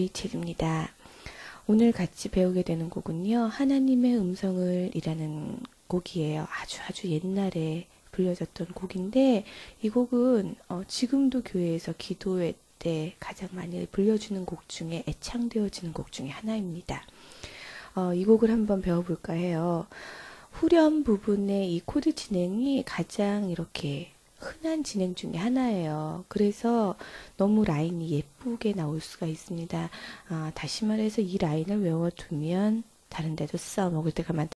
레이첼입니다. 오늘 같이 배우게 되는 곡은요, 하나님의 음성을 이라는 곡이에요. 아주 옛날에 불려졌던 곡인데, 이 곡은 지금도 교회에서 기도회 때 가장 많이 불려주는 곡 중에, 애창되어지는 곡 중에 하나입니다. 이 곡을 한번 배워볼까 해요. 후렴 부분의 이 코드 진행이 가장 이렇게 흔한 진행 중에 하나예요. 그래서 너무 라인이 예쁘게 나올 수가 있습니다. 다시 말해서 이 라인을 외워두면 다른 데도 써먹을 때가 많다.